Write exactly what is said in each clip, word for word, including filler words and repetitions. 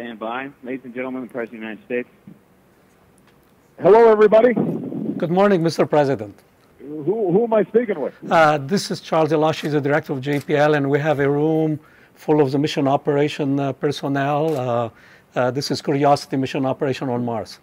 Stand by. Ladies and gentlemen, the President of the United States. Hello, everybody. Good morning, Mister President. Who, who am I speaking with? Uh, this is Charles Elachi, the director of J P L, and we have a room full of the mission operation uh, personnel. Uh, uh, this is Curiosity mission operation on Mars.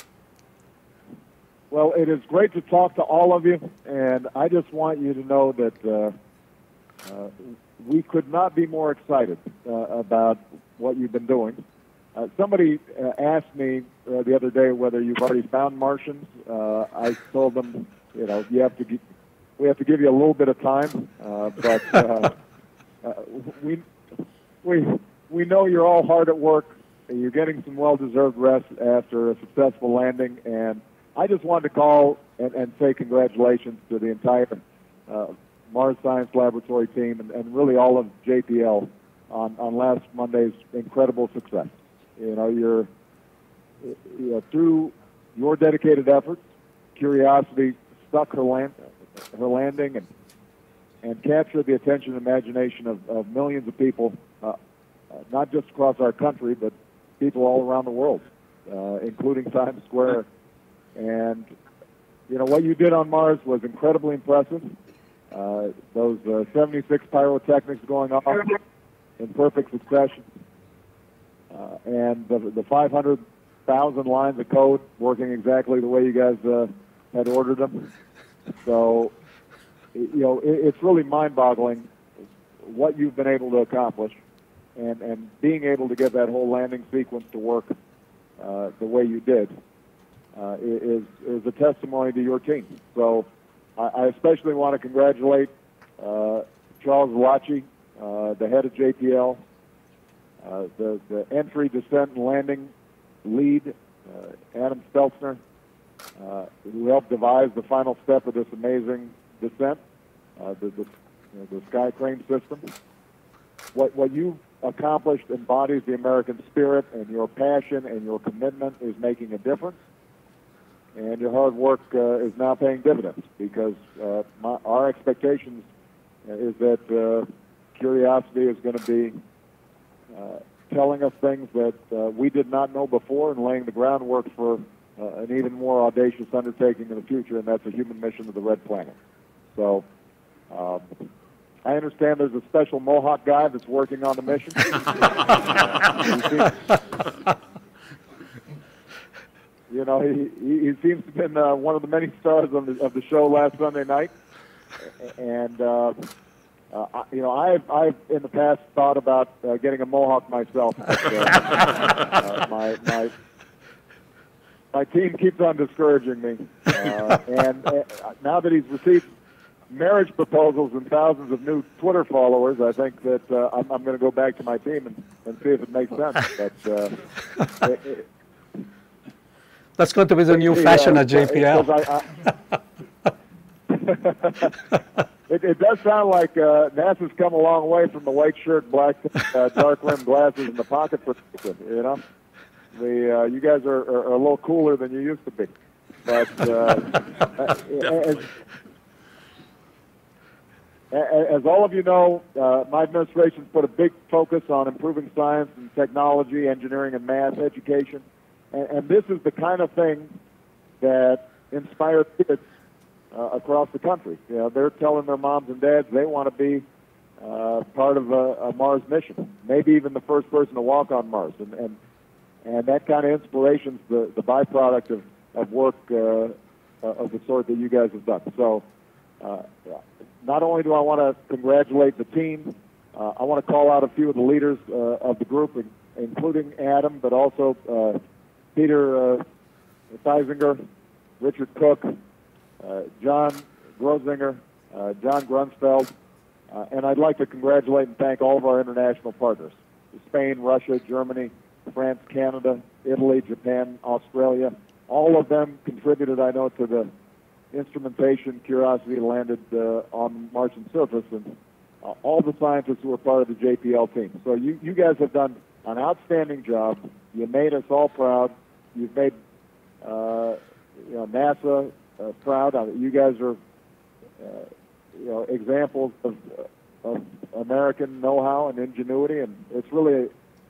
Well, it is great to talk to all of you, and I just want you to know that uh, uh, we could not be more excited uh, about what you've been doing. Uh, somebody uh, asked me uh, the other day whether you've already found Martians. Uh, I told them, you know, you have to gi- we have to give you a little bit of time, uh, but uh, uh, we we we know you're all hard at work. You're getting some well-deserved rest after a successful landing, and I just wanted to call and, and say congratulations to the entire uh, Mars Science Laboratory team and, and really all of J P L on, on last Monday's incredible success. You know, you're you know, through your dedicated efforts, Curiosity stuck her land, her landing, and and captured the attention and imagination of, of millions of people, uh, uh, not just across our country, but people all around the world, uh, including Times Square. And, you know, what you did on Mars was incredibly impressive. Uh, those uh, seventy-six pyrotechnics going off in perfect succession. Uh, and the, the five hundred thousand lines of code working exactly the way you guys uh, had ordered them. So, you know, it, it's really mind-boggling what you've been able to accomplish, and, and being able to get that whole landing sequence to work uh, the way you did. Uh, is, is a testimony to your team. So I, I especially want to congratulate uh, Charles Elachi, uh, the head of J P L, uh, the, the entry, descent, and landing lead, uh, Adam Stelzner, uh, who helped devise the final step of this amazing descent, uh, the, the, you know, the sky crane system. What, what you've accomplished embodies the American spirit, and your passion and your commitment is making a difference. And your hard work uh, is now paying dividends, because uh, my, our expectations is that uh, Curiosity is going to be uh, telling us things that uh, we did not know before, and laying the groundwork for uh, an even more audacious undertaking in the future, and that's a human mission to the Red Planet. So um, I understand there's a special Mohawk guy that's working on the mission. You know, he, he, he seems to have been uh, one of the many stars of the, of the show last Sunday night. And, uh, uh, I, you know, I've, I've in the past thought about uh, getting a Mohawk myself. But, uh, uh, my, my, my team keeps on discouraging me. Uh, and uh, now that he's received marriage proposals and thousands of new Twitter followers, I think that uh, I'm, I'm going to go back to my team and, and see if it makes sense. But uh, it, it, That's going to be the new fashion at J P L. I, I, it, it does sound like uh, NASA's come a long way from the white shirt, black, uh, dark rimmed glasses, and the pocket protector. You know, the uh, you guys are, are, are a little cooler than you used to be. But uh, as, as all of you know, uh, my administration's put a big focus on improving science and technology, engineering, and math education. And, and this is the kind of thing that inspires kids uh, across the country. You know, they're telling their moms and dads they want to be uh, part of a, a Mars mission, maybe even the first person to walk on Mars. And and, and that kind of inspiration is the, the byproduct of, of work uh, of the sort that you guys have done. So uh, not only do I want to congratulate the team, uh, I want to call out a few of the leaders uh, of the group, including Adam, but also uh, Peter uh, Theisinger, Richard Cook, uh, John Grosinger, uh, John Grunsfeld, uh, and I'd like to congratulate and thank all of our international partners: Spain, Russia, Germany, France, Canada, Italy, Japan, Australia. All of them contributed, I know, to the instrumentation Curiosity landed uh, on the Martian surface, and uh, all the scientists who were part of the J P L team. So you, you guys have done an outstanding job. You made us all proud. You've made uh, you know, NASA uh, proud. Uh, you guys are uh, you know, examples of, of American know-how and ingenuity, and it's really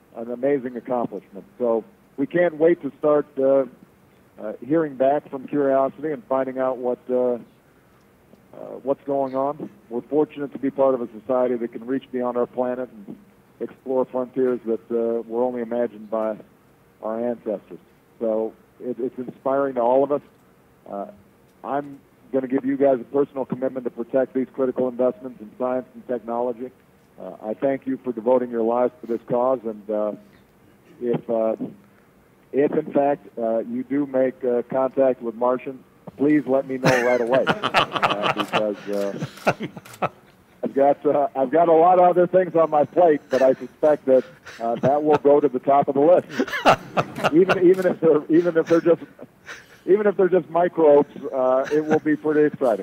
an amazing accomplishment. So we can't wait to start uh, uh, hearing back from Curiosity and finding out what uh, uh, what's going on. We're fortunate to be part of a society that can reach beyond our planet and explore frontiers that uh, were only imagined by our ancestors. So it, it's inspiring to all of us. Uh, I'm going to give you guys a personal commitment to protect these critical investments in science and technology. Uh, I thank you for devoting your lives to this cause, and uh, if, uh, if in fact uh, you do make uh, contact with Martians, please let me know right away, uh, because uh, I've got uh, I've got a lot of other things on my plate, but I suspect that uh, that will go to the top of the list, even even if they're even if they're just even if they're just microbes, uh, it will be pretty exciting.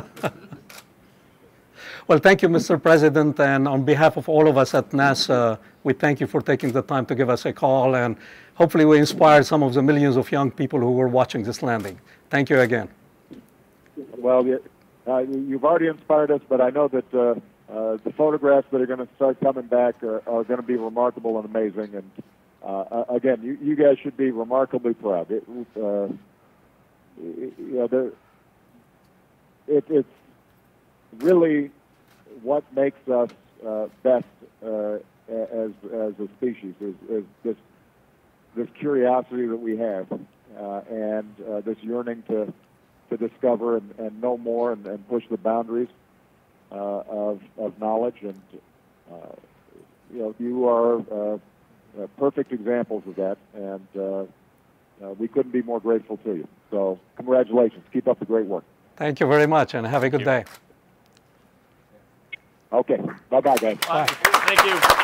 Well, thank you, Mister President, and on behalf of all of us at NASA, we thank you for taking the time to give us a call, and hopefully we inspired some of the millions of young people who were watching this landing. Thank you again. Well, uh, you've already inspired us, but I know that uh, uh, the photographs that are going to start coming back are, are going to be remarkable and amazing, and uh, again, you, you guys should be remarkably proud. It, uh, you know, the, it, it's really what makes us uh, best uh, as as a species is, is this this curiosity that we have, uh, and uh, this yearning to to discover and, and know more and, and push the boundaries uh, of of knowledge. And uh, you know, you are uh, uh, perfect examples of that, and uh, uh, we couldn't be more grateful to you. So, congratulations! Keep up the great work. Thank you very much, and have a good day. Okay. Bye-bye, guys. Bye. Thank you.